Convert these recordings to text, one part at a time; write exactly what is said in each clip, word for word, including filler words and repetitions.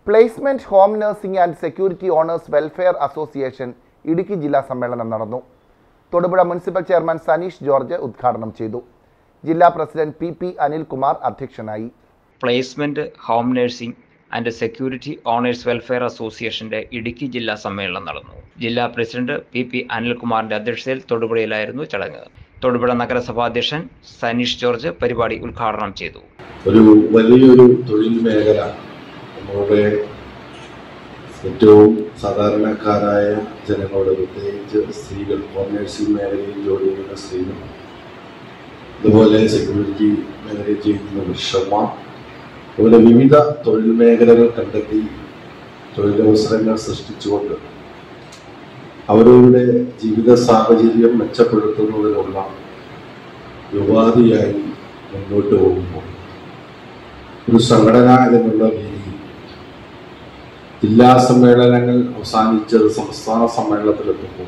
Placement home nursing and security owners welfare association Idukki ജില്ലാ സമ്മേളനം നടന്നു. തൊടുപുഴ മുനിസിപ്പൽ ചെയർമാൻ സനീഷ് ജോർജ് ഉദ്ഘാടനം ചെയ്തു. ജില്ലാ പ്രസിഡന്റ് പി പി അനിൽകുമാർ അധ്യക്ഷനായി. Placement home nursing and security owners welfare അസോസിയേഷന്റെ ഇടുക്കി ജില്ലാ സമ്മേളനം നടന്നു. ജില്ലാ പ്രസിഡന്റ് പി പി അനിൽകുമാറിന്റെ അധ്യക്ഷതയിൽ തൊടുപുഴയിലായിരുന്നു ചടങ്ങ്. തൊടുപുഴ നഗരസഭാ അധ്യക്ഷൻ സനീഷ് ജോർജ് പരിപാടി ഉദ്ഘാടനം ചെയ്തു. ഒരു വലിയൊരു തൊഴിൽ മേഖല നമ്മുടെ ഏറ്റവും സാധാരണക്കാരായ ജനങ്ങളോട്, പ്രത്യേകിച്ച് സ്ത്രീകൾ, ഹോം നഴ്സിംഗ് മേഖലയിൽ ജോലി ചെയ്യുന്ന സ്ത്രീകൾ, അതുപോലെ സെക്യൂരിറ്റി മേഖലയിൽ ചെയ്യുന്ന പുരുഷന്മാർ, അതുപോലെ വിവിധ തൊഴിൽ മേഖലകൾ കണ്ടെത്തി തൊഴിലവസരങ്ങൾ സൃഷ്ടിച്ചുകൊണ്ട് അവരുടെ ജീവിത സാഹചര്യം മെച്ചപ്പെടുത്തുന്നതിനുള്ള ഉപാധിയായി മുന്നോട്ട് പോകുമ്പോൾ ഒരു സംഘടന എന്നുള്ള രീതിയിൽ ജില്ലാ സമ്മേളനങ്ങൾ അവസാനിച്ചത് സംസ്ഥാന സമ്മേളനത്തിലെത്തുമ്പോൾ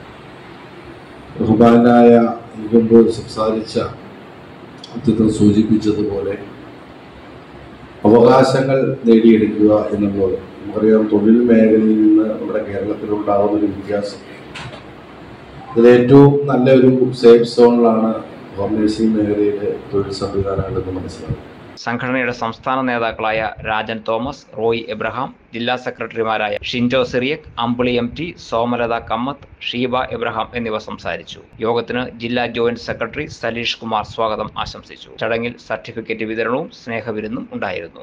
ബഹുമാനായ മുമ്പ് സംസാരിച്ച അത്യന്തം സൂചിപ്പിച്ചതുപോലെ അവകാശങ്ങൾ നേടിയെടുക്കുക എന്നുള്ളത് നമുക്കറിയാം. തൊഴിൽ മേഖലയിൽ നിന്ന് നമ്മുടെ കേരളത്തിലുണ്ടാകുന്ന ഒരു വ്യത്യാസം, ഇതിൽ ഏറ്റവും നല്ലൊരു സേഫ് സോണിലാണ് ഹോം നഴ്സിംഗ് മേഖലയിലെ തൊഴിൽ സംവിധാനങ്ങളെന്ന് മനസ്സിലാക്കും. സംഘടനയുടെ സംസ്ഥാന നേതാക്കളായ രാജൻ തോമസ്, റോയ് എബ്രഹാം, ജില്ലാ സെക്രട്ടറിമാരായ ഷിൻജോ സിറിയക്, അമ്പിളി എം ടി, സോമലത കമ്മത്ത്, ഷീബ എബ്രഹാം എന്നിവർ സംസാരിച്ചു. യോഗത്തിന് ജില്ലാ ജോയിന്റ് സെക്രട്ടറി സലീഷ് കുമാർ സ്വാഗതം ആശംസിച്ചു. ചടങ്ങിൽ സർട്ടിഫിക്കറ്റ് വിതരണവും സ്നേഹവിരുന്നും ഉണ്ടായിരുന്നു.